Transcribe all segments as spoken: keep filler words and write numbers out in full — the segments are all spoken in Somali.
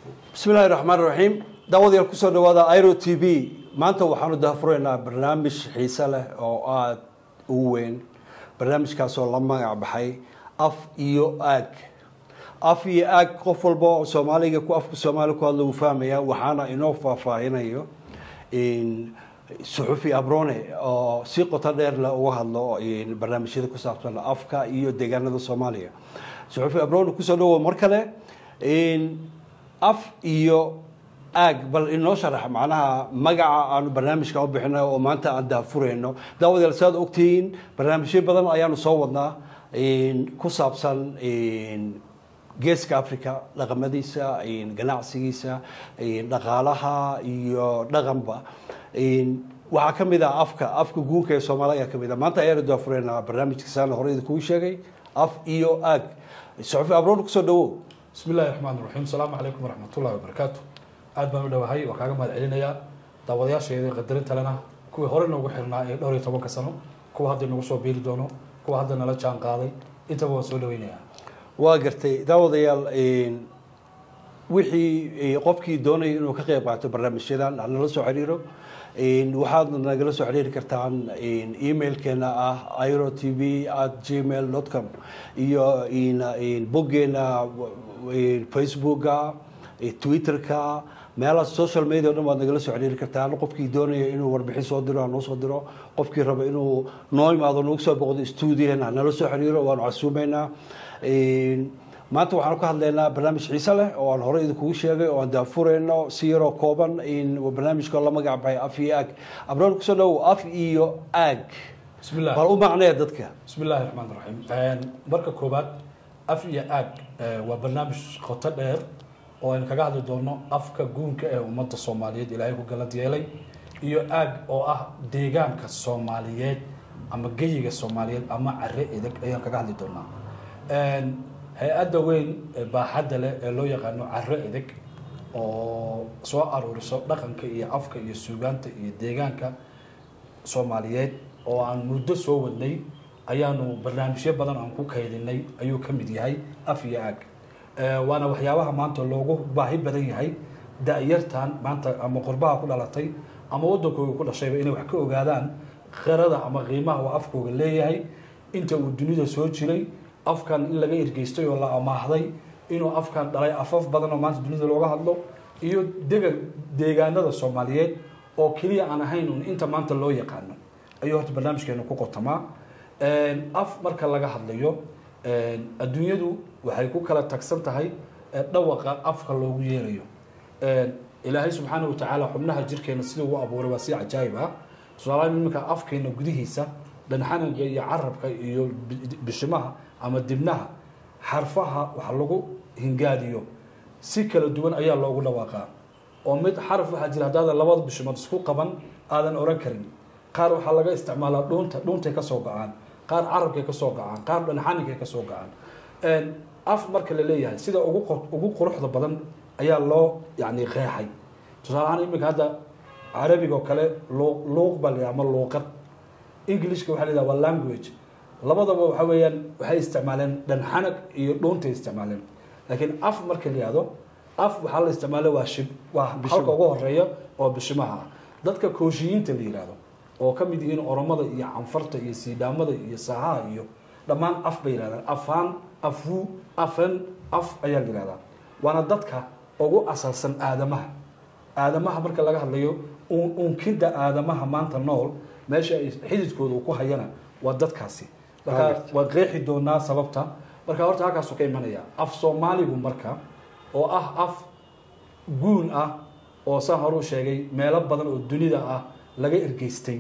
بسم الله الرحمن الرحيم دعوة الكسر دعوة ايرو تي في ما أنت وحنا دافرنا برنامج حيسله أو آد وين برنامج كاسو لما بحي أف إيو أك أف إيو أك قفل با سومالي كو أف سومالي كو الله وفهميا وحنا إنوفا فاهنا يو إن صحفي أبروني أو سيقو تدير لا وهالله إن برنامج هذا كسر أفكا إيو دجانا الصومالية صحفي أبروني كسر دعوة مركلة إن أف إيو أج بل إنه شرح معناها مجا عن برنامج كأب إحنا وما أنت عند فرينه داود الأستاذ أكتين برنامج بدل أيام صوّدنا إن كسبسن إن جيسك أفريقيا لغمديسا إن جناعسيسا إن لغالها إيو لغمبا إن وحكم إذا أفكا أفكا جوك الصومالية كم إذا ما أنت يرد فرينا برنامج كسان هريد كوي شيء أف إيو أج صحفي أبرون كسر بسم الله الرحمن الرحيم السلام عليكم ورحمة الله وبركاته aad baan u dhawahay oo kaaga mahad celinayaa daawadayaasheeda qadarinta lana kuwii hore noogu xirnaa ee dhowr iyo toban sano kuwa hadda nagu soo biiri doono kuwa hadda nala jaan qaaday inta waa soo dhaweynayaa waa gartay daawadayaal een wixii qofkii doonay inuu ka qayb qaato barnaamijyadan nala soo xiriiro een waxaad nagala soo xiriiri kartaan een emailkeena ah airo t v at gmail dot com iyo in bloggeena facebooka twitterka meelaha social media oo dhan waad nagala soo xiriiri kartaan qofkii doonaya inuu warbixin soo diro noo soo diro qofkii raba inuu noo imaado noo soo boqdo studio-na nala soo xiriiro waan casuumeynaa een maanta waxaan ka hadlaynaa barnaamij xiiso leh oo aan hore idinku sheegay oo aan daafureyno si yar oo kooban in barnaamijka la magac baxay af iyo ag abroon ku soo dhaw af iyo ag bismillaah bal u macnee dadka bismillaahir rahmaanir rahiim een marka koobaad af iyo ag waa barnaamij qoto dheer oo aan kaga hadli doono afka guunka ee ummadda Soomaaliyeed Ilaahay ku galad yeelay iyo aag oo ah deegaanka Soomaaliyeed ama geyiga Soomaaliyeed ama carre edag ayaan kaga hadli doonaa een hay'adda weyn ee baaxadda leh ee loo yaqaan carre edag oo soo aruuriso dhaqanka iyo afka iyo suugaanta iyo deegaanka Soomaaliyeed oo aan muddo soo wadnay ayaanu barnaamijyo badan aan ku kaydinay ayuu ka mid yahay af iyo aag waana waxyaabaha maanta loogu baahi badan yahay daayartan maanta ama qurbaha ku dhalatay ama wadankooda ku dhashayba inay wax ka ogaadaan qirada ama qiimaha uu afkooga leeyahay inta uu dunida soo jiray afkan in laga irgeystay oo la amaahday inuu afkan dhalay afaf badan oo maanta dunida looga hadlo iyo deegaan deegaanada Soomaaliyeed oo kaliya aan ahayn inta maanta loo yaqaano ayuu horta barnaamijkeena ku qotamaa een af marka laga hadlayo een adduunyadu waxay ku kala tagsan tahay dhawaqa afka loogu yeerayo een ilaahay subhanahu wa ta'ala xubnaha jirkeena sidoo uu abuuray waa si cajaa'ib ah tusaale iminka afkeena gudihiisa dhanxanaga iyo carabka iyo bishimaha ama dibnaha xarfaha waxa lagu hingaadiyo si kala duwan ayaa loogu dhawaaqaa oo mid xarf waxa jira hadaada labada bishimood isku qaban aadan oran karin qaar waxa laga isticmaalaa dhuunta dhuunta ka soo go'aan qaar carabka ka soo go'aan qaar dhanxanaga ka soo go'aan een af marka la leeyahay sida ugu ugu quruxda badan ayaa loo yaani qeexay tusaale ahaan imika hadda carabiga kale luuq bal ama luuqad Englishka waxa la yiraahdaa language labadaba waxa weeyaan waxay isticmaaleen dhanxanag iyo dhuunta isticmaaleen laakiin af marka la yiraahdo af waxa la isticmaalaa waa shib waa halka ugu horeeya oo bishimaha dadka kooshiyiinta la yiraahdo oo kamid yihiin oromada iyo canfarta iyo siidaamada iyo saha iyo dhamaan af bay yiraahdaan afaan afu afan af ayaa yiraahdaa waana dadka ugu asalsan aadamaha aadamaha marka laga hadlayo uun uun kida aadamaha maanta nool meesha ay xididkoodu ku hayana waa dadkaasi marka waa qeexi doonaa sababta marka horta halkaas oo ka imanaya af Soomaaligu marka oo ah af guun ah oo saan hore u sheegay meelo badan oo dunida ah laga irgeystay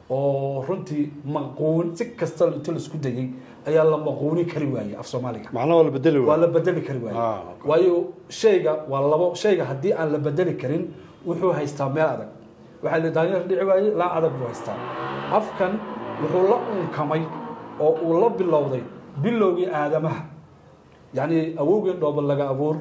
oo runtii maqoon si kasta inta la isku dayay ayaa la maqooni kari waayay af Soomaaliga macna wala bedeli waa la bedeli kari waayay waayo shayga waa labo shayga hadii aan la bedeli karin wuxuu haystaa meel adag waxa la daanyar dhici waayay la adag buu haystaa afkan wuxuu la unkamay oo uu la bilowday bilowgii aadamaha yani awowgeen dhooban laga abuur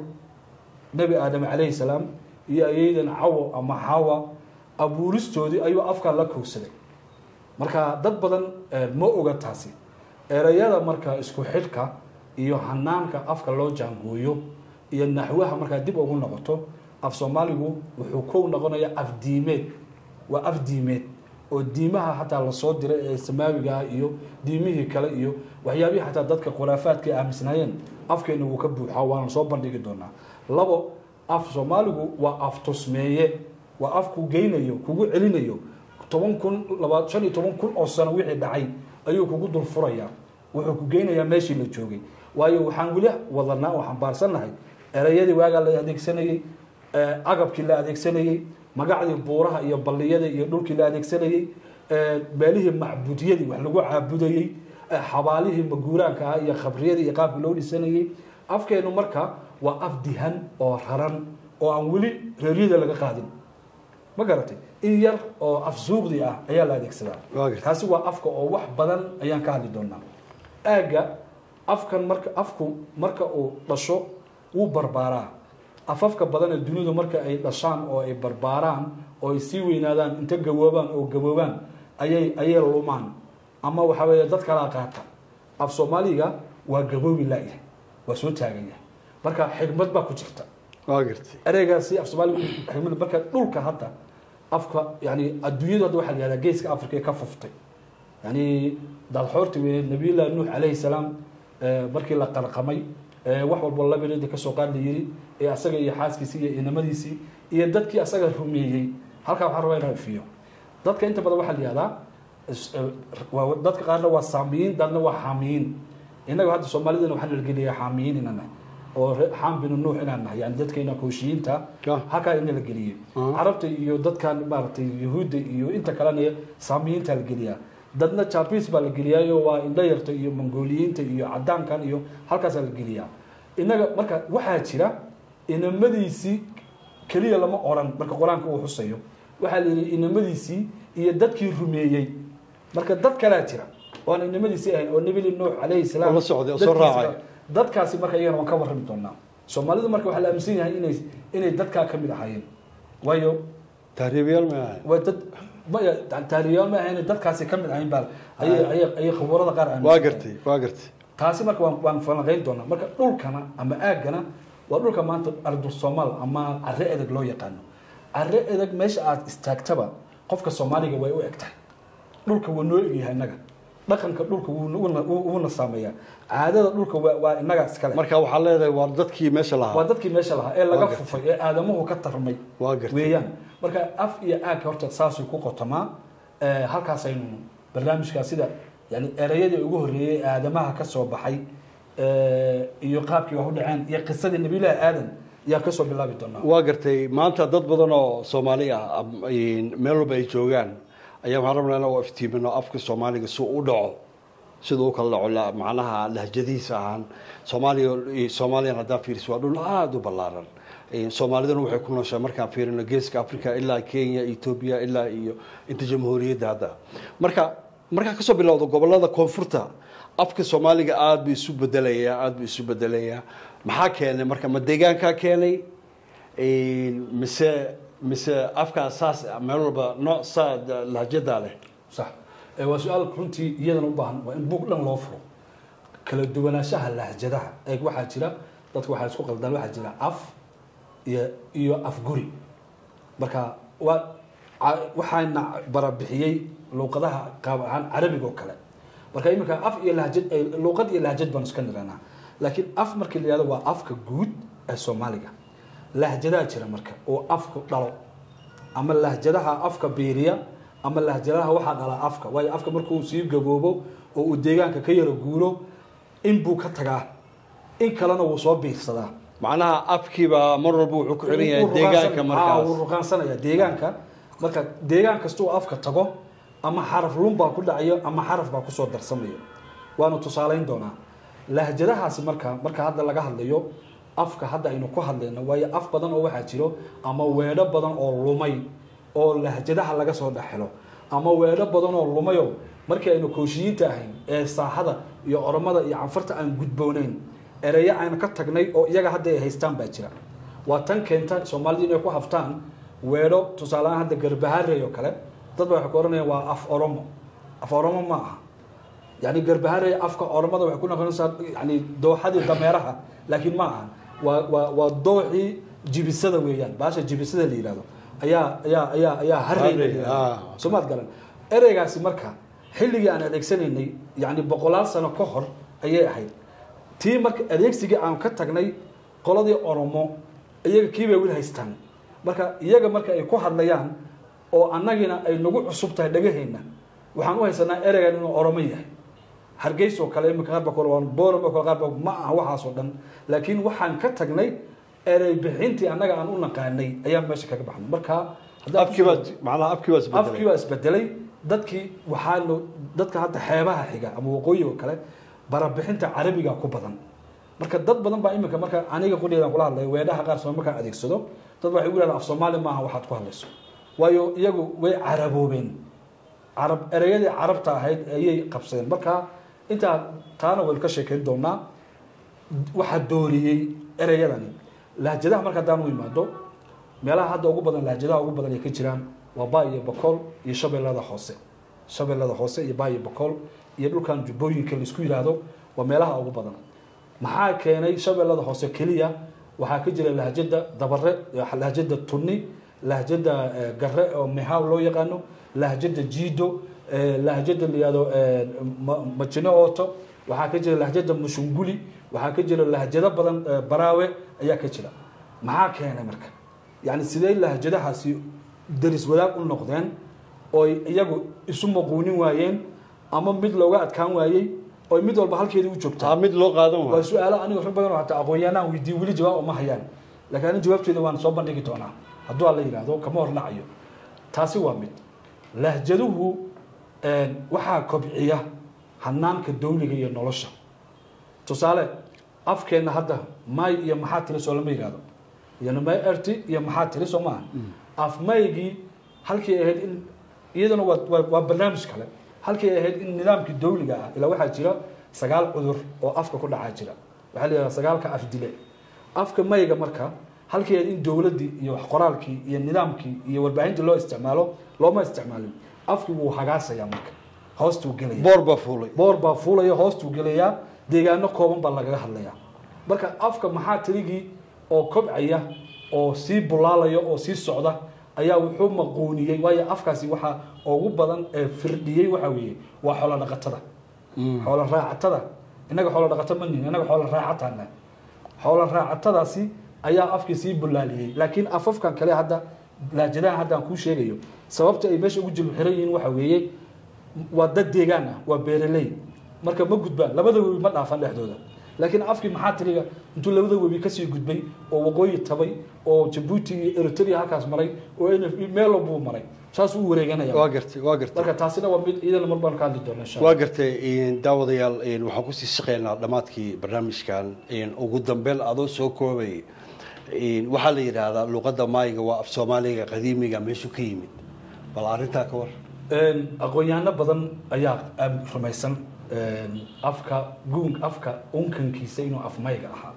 nabi aadam alayhi salaam iyo ayeedan cawo ama hawa abuuristoodii ayuu afka la koogsaday marka dad badan ma oga taasi erayada marka isku xidhka iyo hanaanka afka loo jaangooyo iyo naxwaha markaa dib ugu noqoto af soomaaligu wuxuu kow noqonayaa af diimeed waa af diimeed oo diimaha xataa lasoo diray ee samaawiga iyo diimihii kale iyo waxyaabihii xataa dadka khuraafaadka aaminsanaayeen afkeena wuu ka buuxaa waana soo bandhigi doonaa labo af soomaaligu waa af tusmeeye waa af ku geynayo kugu celinayo toban kun labaad shan iyo toban kun oo sano wixii dhacay ayuu kugu dul furayaa wuxuu ku geynayaa meeshii la joogay waayo waxaan weli wadanaa oo xambaarsannahay erayadii waagaa la adeegsanayey agabkii la adeegsanayey magacdii buuraha iyo balliyada iyo dhulkii la adeegsanayey meelihii macbuudiyadii wax lagu caabudayey xabaalihii maguuraanka ah iyo khabriyadii iyo qaabkii loo dhisanayey afkeenu marka waa af dihan oo raran oo aan weli reeryada laga qaadin ma garatay in yar oo af suuqdi ah ayaa la adeegsadaa kaasi waa afka oo wax badan ayaan ka hadli doonaa aaga afkan marka afku marka uu dhasho wuu barbaaraa afafka badan ee dunidu marka ay dhashaan oo ay barbaaraan oo ay sii weynaadaan inta gaboobaan oo gaboobaan ayay ayay lumaan ama waxa weeye dad kala qaata af Soomaaliga waa gaboobi laayahay waa soo taagan yahay marka xigmad baa ku jirta waa gartay ereygaasi af Soomaaliga xigmad marka dhulka hadda afka yani adduunyada hadda waxa la yiraahdaa geeska Afrika ka fuftay yani dad xoorti weyn nabiga nuux alayhi salaam markii la qarqamay wax walba la biladay ka soo qaad yiri ee asaga iyo xaaskiisa iyo inamadiisi iyo dadkii asaga rumeeyay halka waxa rabaa inuu fiyo dadka inta badan waxa la yiraahdaa waa dadka qaarna waa saamiin dadna waa xamiin inaga hadda Soomaalida waxa la geliyaa xamiin inana oo xaam bin nuux inaan nahay yani dadkeena kooshiinta halka in la geliyay carabta iyo dadkan maartay yahuud iyo inta kalena saamiinta la geliyaa dadna Japanese baa la geliyaayo waa indha yarta iyo Mongoliyiinta iyo cadaankan iyo halkaas la geliyaa inaga marka waxa jira inamadiisi kaliya lama oran marka quraanka uu xusayo waxa la yiri inamadiisi iyo dadkii rumeeyay marka dad kala jira oo inamadiisi ahayn oo nabi nuux alayhi salaam la socday oo soo raacay dadkaasi marka iyaga waan ka warrami doonaa Soomaalidu marka waxa la aaminsan yahay inay inay dadka ka mid ahaayeen waayo taariikhyaal ma ahayn waa dad ma taariikhyaal ma ahayn dadkaasi ka mid ahayn baa ay ay ay khibrada qaar aan waa gartay waa gartay taasi marka waan waan falanqeyn doonaa marka dhulkana ama aagana waa dhulka maanta ardu Soomaal ama arre adag loo yaqaan arre adag meesha aad istaagtaba qofka Soomaaliga way u egtahay dhulka wuu noo egyahay naga dhaqanka dhulka wuu na saameeyaa caadada dhulka waa inaga iskale marka waxa leedahay waa dadkii meesha lahaa waa dadkii meesha lahaa ee laga fufay ee aadamuhu ka tarmay waa gartay weeyaan marka af iyo aag horta saasuu ku qotamaa ee halkaas aynu barnaamijka sida yani erayadii ugu horeeyay aadamaha ka soo baxay ee iyo qaabkii wax u dhaceen iyo qisadii nabiga aadan yaa ka soo bilaabi doonaa waa gartay maanta dad badan oo Soomaali ah meel walba ay joogaan ayaa waxaan rabnaa inaan iftiimino afka Soomaaliga soo u dhaco sidoo kale la macnaha lahjadiisa ahaan Soomaaliya Soomaaliya hadda fiirso waa dhul aad u ballaaran Soomaaliduna waxay ku nooshaa markaan fiirino geeska Afrika ilaa Kenya Ethiopia ilaa iyo inta jamhuuriyadda hadda marka marka ka soo bilowdo gobolada koonfurta afka Soomaaliga aad buu isu bedelayaa aad buu isu bedelayaa maxaa keenay marka ma deegaanka keenay ee mise mise afka asaas meel walba nooc saad lahjada leh صح waa su'aal runtii iyadana u baahan waa in buug dhan loo furo kala duwanaanshaha lahjadaha ee waxa jira dadku waxa isku qaldaan waxa jira af iyo iyo af guri marka waa waxaana barabixiyay luqadaha qaab ahaan carabiga oo kale marka imika af iyo lahjad luqad iyo lahjad baan isku niraanaa laakiin af markii la yiraahdo waa afka guud ee Soomaaliga lahjadaha jira marka oo afku dhalo ama lahjadaha afka beeriya ama lahjadaha waxa dhala afka way afka markuu sii gaboobo oo uu deegaanka ka yara guuro in buu ka tagaa in kalena uu soo biirsadaa macnaha afkiiba mar walba wuxuu ku xiran yahay deegaanka markaas uu ruqansanaya deegaanka marka deegaan kasto uu afka tago ama xaraf lumba ku dhacayo ama xaraf baa ku soo darsamayo waana tusaaleyn doonaa lahjadahaasi marka marka hadda laga hadlayo afka hadda aynu ku hadlayno way af badan oo waxa jiro ama weedho badan oo lumay oo lahjadaha laga soo dhaxlo ama weedho badan oo lumayo markii aynu kooshiyiinta ahayn ee saaxada iyo oromada iyo canfarta aan gudboonayn eraya aan ka tagnay oo iyaga hadda ay haystaan baa jira waa tan keenta Soomaalidu inay ku haftaan weedho tusaalahan hadda garbahareeyo kale dad waxa ku oranayaan waa af oromo af oromo ma aha yani garbahareey afka oromada waxa ku noqonaysaa yani dooxadii dameeraha laakiin ma aha waa waa waa dooxii jibisada weeyaan baasha jibisada la yidhahdo ayaa ayaa ayaa ayaa harrey soomaad garan ereygaasi marka xilligii aan adeegsanaynay yani boqolaal sano ka hor ayay ahayd tii marka adeegsigii aan ka tagnay qoladii oromo iyaga kiibay weli haystaan marka iyaga marka ay ku hadlayaan oo annagina ay nagu cusub tahay dhagaheenna waxaan u haysanaa ereygan inuu oromo yahay hargeys oo kale imika qaarba kale waan boorama kale qaarba ma aha waxaas oo dhan laakiin waxaan ka tagnay erey bixintii annaga aan u naqaanay ayaan meesha kaga baxnay marka afkiiba macnaha afkiiba isbedelay afkiiba isbedelay dadkii waxaa dadka hadda xeebaha xiga ama waqooyi oo kale barabixinta carabiga ku badan marka dad badan baa imika marka aniga qudheedan kula hadlay weedhaha qaar soo markaan adeegsado dad waxay ugu yidhahdaan af soomaali maaha waxaad ku hadlayso waayo iyagu way caraboobeen carab ereyadii carabta ahayd ayay qabsadeen marka intaa taana waynu ka sheekayn doonaa waxaa dooriyey ereyadani lahjadaha marka haddaan u imaado meelaha hadda ugu badan lahjadaha ugu badan ay ka jiraan waa baa iyo bakool iyo shabeellada hoose shabeellada hoose iyo baa iyo bakool iyo dhulkan jubbooyinka laisku yidhaahdo waa meelaha ugu badan maxaa keenay shabeellada hoose keliya waxaa ka jira lahjada dabare lahjada tunni lahjada gare oo mehaaw loo yaqaano lahjada jiido lahjada la yihahdo majino ooto waxaa ka jira lahjada mushunguli waxaa ka jira lahjado badan baraawe ayaa ka jira maxaa keenay marka yani sidee lahjadahaasi daris wadaag u noqdeen oo iyagu isu maquunin waayeen ama mid looga adkaan waayey oo mid walba halkeedii u joogtaa mid loo qaadan waayo waa su'aalo aniga rag badan oo hataa aqoonyahanaan weydiin weli jawaab uma hayaan laakiin aniga jawaabteeda waan soo bandhigi doonaa hadduu alla yidhaahdo kama hornacayo taasi waa mid lahjaduhu waxaa kobciya hanaanka dawliga iyo nolosha tusaale afkeenna hadda may iyo maxaa tiri soo lama yidhahdo iyana may erti iyo maxaa tiri soo maaha afmaygii halkii ahayd in iyadana waa waa barnaamij kale halkii ahayd in nidaamkii dawliga ah ilaa waxaa jira sagaal cudur oo afka ku dhacaa jira waxaa la yidhahdaa sagaalka afdile afka mayga marka halkii ahayd in dowladdii iyo wax qoraalkii iyo nidaamkii iyo warbaahintii loo isticmaalo looma isticmaalin afkii wuu hagaasayaa marka hoostuu gelaya boor baa fuulay boor baa fuulaya hoostuu gelayaa deegaano kooban baa lagaga hadlayaa marka afka maxaa tirigii oo kobcaya oo sii bulaalaya oo sii socda ayaa wuxuu maquuniyey waayo afkaasi waxaa ugu badan ee firdhiyey waxa weeye waa xoolo dhaqatada xoolo raacatada innaga xoolo dhaqato ma nihin innaga xoolo raacataana xoolo raacatadaasi ayaa afkii sii bulaaliyey laakiin afafkan kale hadda laajadahan hadda aan kuu sheegayo sababta ay meesha ugu jilib xiran yihiin waxa weeye waa dad deegaan ah waa beeraley marka ma gudbaan labada webi ma dhaafan dhexdooda laakiin afkii maxaa tiriga intuu labada webi kasii gudbay oo waqooyi tabay oo jabuuti iyo eritrea halkaas maray oo meelo buu maray saas uu wareeganaya waa gartay waa gartay marka taasina waa mid iidan mar baan ka hadli doonaa insha waa gartay daawadayaal waxaan kusii shaqeynaa dhammaadkii barnaamijkan ugu dambeyn adoo soo koobay waxaa la yidhaahdaa luqadda maayiga waa af soomaaliga qadiimiga meeshu ka yimid bal arrintaa ka war aqoon-yahano badan ayaa rumaysan afka guun afka unkankiisa inuu afmayga ahaa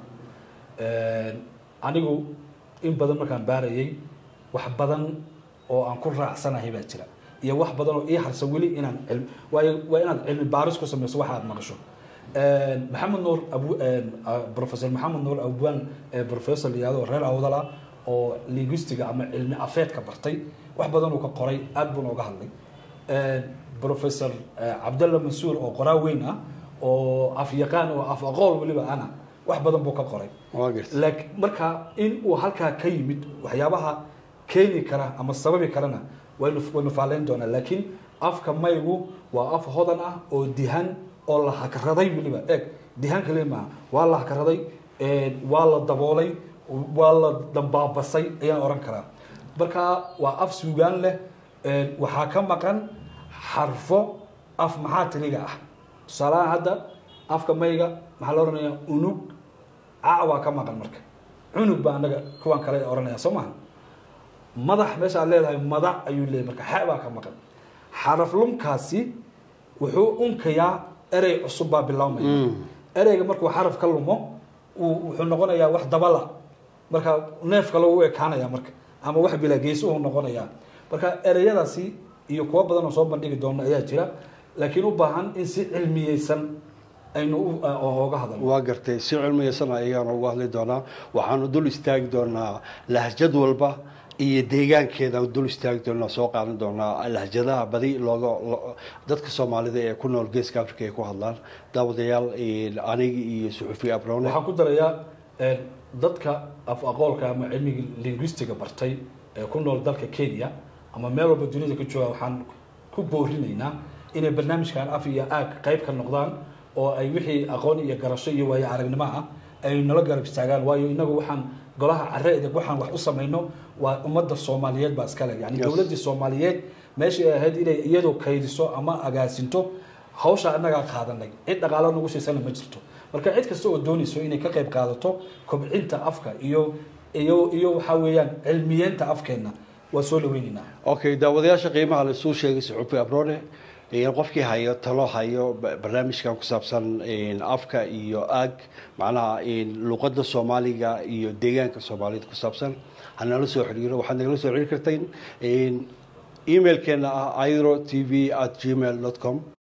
anigu in badan markaan baarayay wax badan oo aan ku raacsanahay baa jira iyo wax badan oo ii harsan weli inaan cilmi waayo waa inaad cilmi baaris ku samayso waxa aad maqasho maxamed nuur abu professor maxamed nuur abwan professor liyado reer awdala oo linguistiga ama cilmi afeedka bartay wax badan uu ka qoray aad buu nooga hadlay professor cabdalla mansuur oo qoraa weyn ah oo af yaqaan oo af aqoon waliba ana wax badan buu ka qoray laakiin marka in uu halkaa ka yimid waxyaabaha keeni kara ama sababi karana waynu waynu faaleyn doonaa laakiin afka maygu waa af hodan ah oo dihan oo la hakraday waliba eeg dihan kale ma waa la hakraday waa la daboolay waa la dambaabasay ayaan oran karaa marka waa af suugaan leh waxaa ka maqan xarfo af maxaa tiriga ah tusaalaha hadda afka mayga maxaa la oranayaa unug ca waa ka maqan marka cunug baa anaga kuwan kale oranaya soo maaha madax meesha aad leedahay madax ayuu leeyahay marka xa baa ka maqan xaraf lumkaasi wuxuu unkayaa erey cusub baa bilaabmaya ereyga markuu xaraf ka lumo wuxuu noqonayaa wax dabala marka neefka lagu ekaanaya marka ama wax bilaa geeso uu noqonayaa marka ereyadaasi iyo kuwa badan oo soo bandhigi doona ayaa jira laakiin u baahan in si cilmiyeysan aynu uga hadalno. waa gartay si cilmiyeysan ayaan uga hadli doonaa waxaanu dul istaagi doonaa lahjad walba iyo deegaankeeda dul istaagi doonaa soo qaadan doonaa lahjadaha badi looga dadka Soomaalida ee ku nool Geeska Afrika ay ku hadlaan daawadayaal aniga iyo suxufi Abrone waxaan ku darayaa dadka af aqoolka ama cilmiga linguistiga bartay ee ku nool dalka Kenya ama meel walba dunida ka jooga waxaan ku boorinaynaa inay barnaamijkan af iyo aag qayb ka noqdaan oo ay wixii aqoon iyo garasho iyo waayo aragnimo ah ay nala garab istaagaan waayo inagu waxaan golaha carreeda waxaan wax u sameeyno waa ummadda Soomaaliyeed baa iska leh yani dawladda Soomaaliyeed meeshii ay ahayd inay iyadoo kaydiso ama agaasinto hawsha anaga qaadanay cid dhaqaale nagu siisana ma jirto marka cid kasta oo doonayso inay ka qayb qaadato kobcinta afka iyo iyo iyo waxa weeyaan cilmiyeenta afkeena waa soo dhaweynina okay daawadayaasha qiimaha la soo sheegay suxufi Abrone iyo qofkii hayo talo hayo barnaamijkan ku saabsan in afka iyo aag macnaha in luqadda Soomaaliga iyo deegaanka Soomaalida ku saabsan hanala soo xiriiro waxaad nagala soo xiriiri kartaan in emailkeena ah airo t v at gmail dot com